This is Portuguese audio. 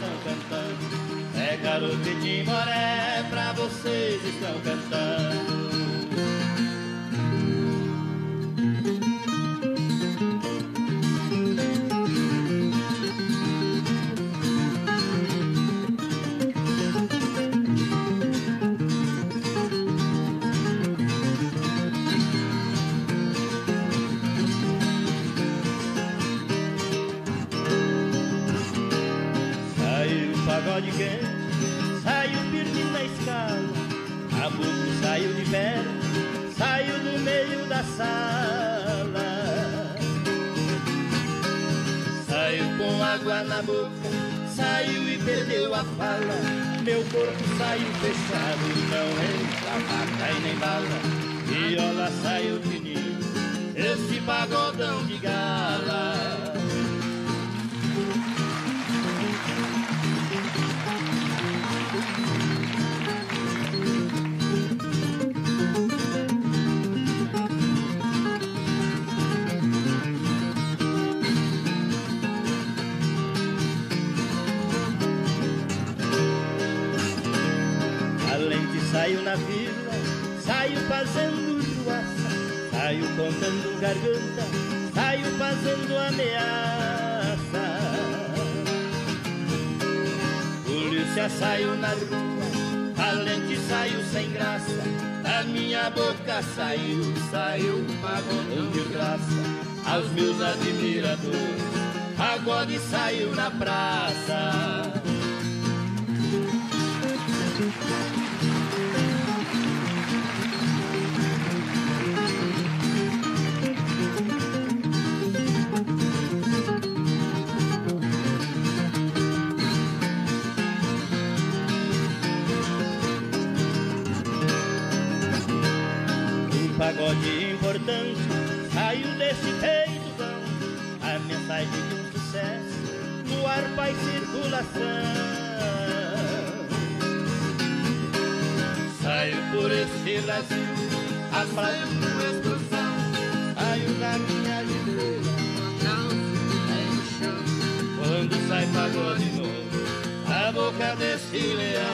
estão cantando. É garoto de Timboré, pra vocês estão cantando. Pagode quente, saiu firme na escala, Caboclo saiu de pé, saiu do meio da sala. Saiu com água na boca, saiu e perdeu a fala. Meu corpo saiu fechado, não entra faca e nem bala. Viola saiu fininho, esse pagodão de gala. Saiu na vila, saiu fazendo ruaça, saiu contando garganta, saiu fazendo ameaça. Polícia saiu na rua, valente saiu sem graça, da minha boca saiu um pagodão de graça. Aos meus admiradores, pagode saiu na praça. Pagode importante saiu desse peitozão, a mensagem de um sucesso no ar faz circulação. Saiu por esse Brasil, a praia com explosão, saiu na minha livreira, não é no chão. Quando sai pagode novo, a boca desse leão.